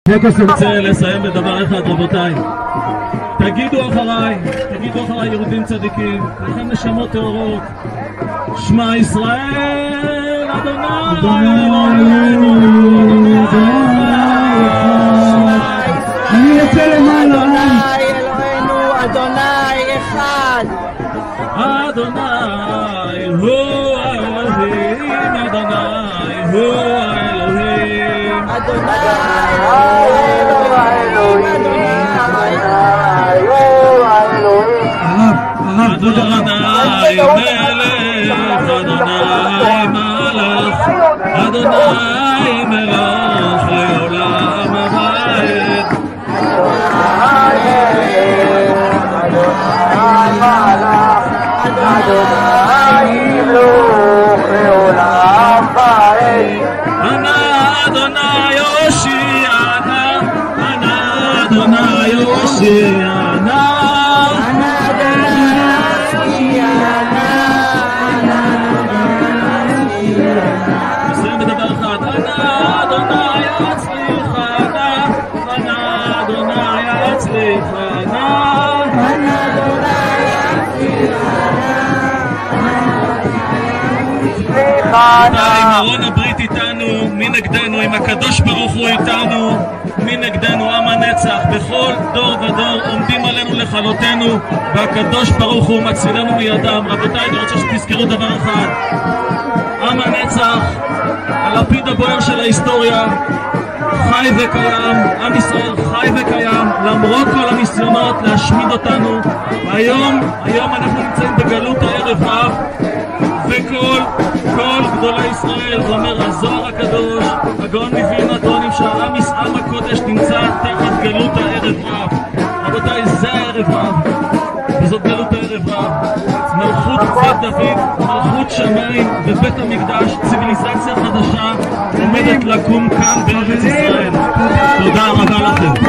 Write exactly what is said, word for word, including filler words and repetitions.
אני רוצה לסיים בדבר אחד, רבותיי. תגידו אחריי, תגידו אחריי יהודים צדיקים, לכם נשמות טהורות. שמע ישראל, אדוני אלוהינו, אני יוצא למעלה. אדוני אלוהינו, אדוני אחד. אדוני הוא האלוהים, אדוני הוא האלוהים. אדוני הוא האלוהים, אדוני מלך, אדוני מלך, אדוני מלך לעולם הבית. אדוני יושיענה, אדוני יושיענה. נסיים בדבר אחד. אדוני יצליחנה, אדוני יצליחנה. עם ארון הברית איתנו, מי נגדנו? עם הקדוש ברוך הוא איתנו, מי נגדנו? עם הנצח. בכל דור ודור עומדים עלינו לכלותנו, והקדוש ברוך הוא מצילנו מידם. רבותיי, אני רוצה שתזכרו דבר אחד: עם הנצח, הלפיד הבוער של ההיסטוריה, חי וקיים. עם ישראל חי וקיים למרות כל הניסיונות להשמיד אותנו. היום, היום אנחנו נמצאים בגלות הערב רב, וכל כל גדולי ישראל, זה אומר הזוהר הקדוש, הגאון מווילנה, טוענים שהעם עם הקודש נמצא תחת גלות הערב רב. רבותיי, זה הערב רב, וזאת גלות הערב רב. מלכות בית דוד, מלכות שמיים ובית המקדש, ציוויליזציה חדשה עומדת לקום כאן בארץ ישראל. תודה רבה לכם.